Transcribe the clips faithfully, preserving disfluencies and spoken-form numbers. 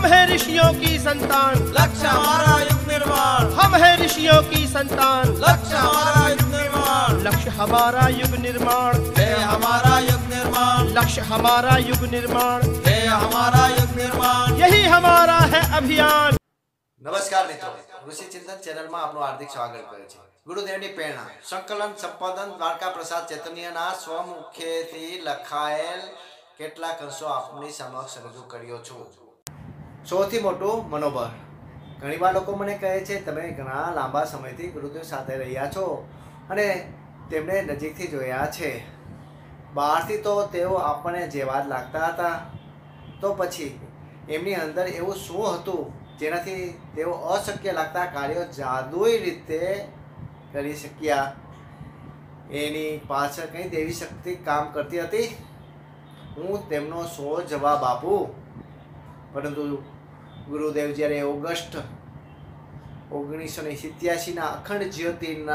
हम हैं ऋषियों की संतान, लक्ष्य हमारा युग निर्माण। हम हैं ऋषियों की संतान, लक्ष्य हमारा युग निर्माण। लक्ष्य हमारा युग निर्माण, है हमारा युग निर्माण। लक्ष्य हमारा युग निर्माण, है हमारा युग निर्माण। यही हमारा है अभियान। नमस्कार मित्रों, ऋषि चिंतन चैनल में आपનું हार्दिक स्वागत કરે છે। ગુરુદેવની પ્રેરણા સંકલન સંપાદન દ્વારકા પ્રસાદ ચૈતન્યના સ્વમુખેથી લખાયેલ કેટલાક અંશો આપની સમક્ષ રજૂ કર્યો છું। સૌથી મોટું મનોબળ। ઘણીવાર લોકો મને કહે છે તમે ઘણા લાંબા સમયથી ગુરુદેવ સાથે રહ્યા છો અને તેમને નજીકથી જોયા છે। બહારથી તો તેઓ આપણને જેવા જ લાગતા હતા, તો પછી એમની અંદર એવું શું હતું જેનાથી તેઓ અશક્ય લાગતા કાર્યો જાદુઈ રીતે કરી શક્યા? એની પાછળ કઈ દેવી શક્તિ કામ કરતી હતી? હું તેમનો સો જવાબ આપું, પરંતુ ગુરુદેવ જ્યારે ઓગસ્ટ ઓગણીસો ને સિત્યાસીના અખંડ જ્યોતિના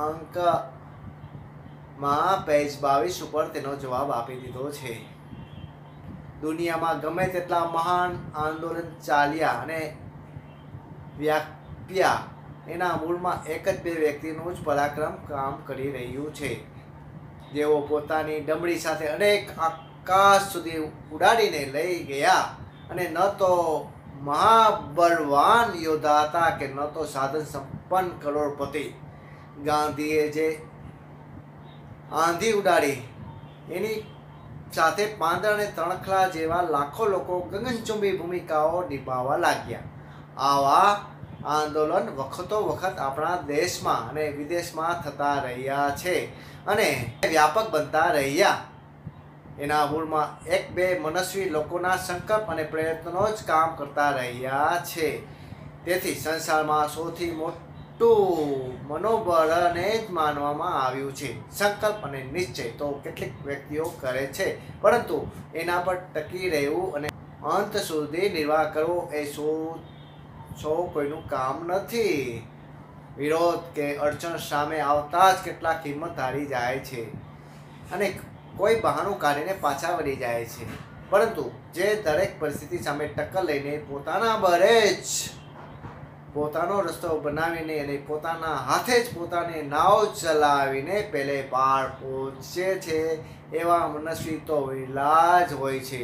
અંકમાં પેજ બાવીસ ઉપર તેનો જવાબ આપી દીધો છે। દુનિયામાં ગમે તેટલા મહાન આંદોલન ચાલ્યા અને વ્યાપ્યા, એના મૂળમાં એક જ બે વ્યક્તિનું જ પરાક્રમ કામ કરી રહ્યું છે, જેઓ પોતાની ડમરી સાથે અનેક આકાશ સુધી ઉડાડીને લઈ ગયા અને ન તો મહાબળવાન યોદ્ધા હતા કે ન તો સાધન સંપન્ન કરોડપતિ। ગાંધીએ જે આંધી ઉડાડી એની સાથે પાંદડા અને તણખલા જેવા લાખો લોકો ગગનચુંબી ભૂમિકાઓ નિભાવવા લાગ્યા। આવા આંદોલન વખતો વખત આપણા દેશમાં અને વિદેશમાં થતા રહ્યા છે અને વ્યાપક બનતા રહ્યા। એના મૂળમાં એક બે મનસ્વી લોકોના સંકલ્પ અને પ્રયત્નો જ કામ કરતા રહ્યા છે। તેથી સંસારમાં સૌથી મોટું મનોબળને જ માનવામાં આવ્યું છે। સંકલ્પ અને નિશ્ચય તો કેટલીક વ્યક્તિઓ કરે છે, પરંતુ એના પર ટકી રહેવું અને અંત સુધી નિર્વાહ કરવો એ સૌ સૌ કોઈનું કામ નથી। વિરોધ કે અડચણ સામે આવતા જ કેટલાક હિંમત હારી જાય છે અને કોઈ બહાનું કાઢીને પાછા વળી જાય છે, પરંતુ જે દરેક પરિસ્થિતિ સામે ટક્કર લઈને પોતાના બળે જ પોતાનો રસ્તો બનાવીને અને પોતાના હાથે જ પોતાની નાવ ચલાવીને પહેલે પાર પહોંચે છે, એવા મનસ્વી તો વિલાજ હોય છે।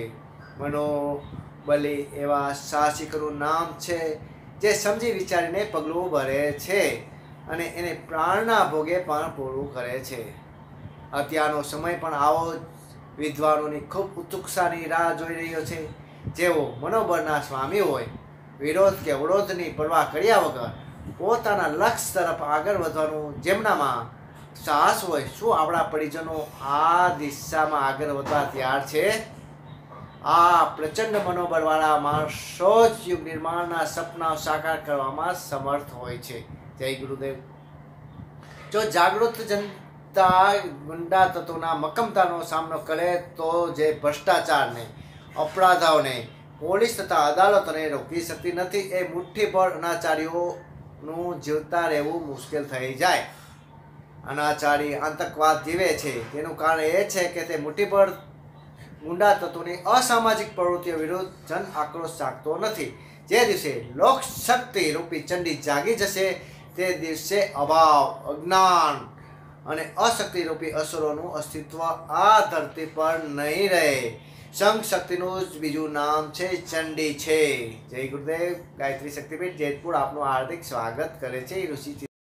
મનોબલી એવા સાહસિકોનું નામ છે જે સમજી વિચારીને પગલું ભરે છે અને એને પ્રાણના ભોગે પણ પૂરું કરે છે। અત્યારનો સમય પણ આવો વિદ્વાનોની ખૂબ ઉત્સુકતાની રાહ જોઈ રહ્યો છે, જેઓ મનોબળના સ્વામી હોય, વિરોધ કે અવરોધની પરવા કર્યા વગર પોતાના લક્ષ્ય તરફ આગળ વધવાનું જેમનામાં સાહસ હોય। શું આપણા પરિજનો આ દિશામાં આગળ વધવા તૈયાર છે? આ પ્રચંડ મનોબળવાળા માણસો જ યુગ નિર્માણના સપના સાકાર કરવામાં સમર્થ હોય છે। જય ગુરુદેવ। જો જાગૃત જનતા ગુંડા તત્વોના મક્કમતાનો સામનો કરે તો જે ભ્રષ્ટાચારને, અપરાધોને પોલીસ તથા અદાલતોને રોકી શકતી નથી, એ મુઠ્ઠીભર અનાચારીઓનું જીવતા રહેવું મુશ્કેલ થઈ જાય। અનાચારી આતંકવાદ જીવે છે તેનું કારણ એ છે કે તે મુઠ્ઠીભર ગુંડા તત્વોની અસામાજિક પ્રવૃત્તિઓ વિરુદ્ધ જન આક્રોશ જાગતો નથી। જે દિવસે લોકશક્તિ રૂપી ચંડી જાગી જશે તે દિવસે અભાવ, અજ્ઞાન અને અશક્તિ રૂપી અસરોનું અસ્તિત્વ આ ધરતી પર નહીં રહે। સંઘ શક્તિનું જ બીજું નામ છે ચંડી છે। જય ગુરુદેવ। ગાયત્રી શક્તિપીઠ જેતપુર આપનું હાર્દિક સ્વાગત કરે છે ઋષિ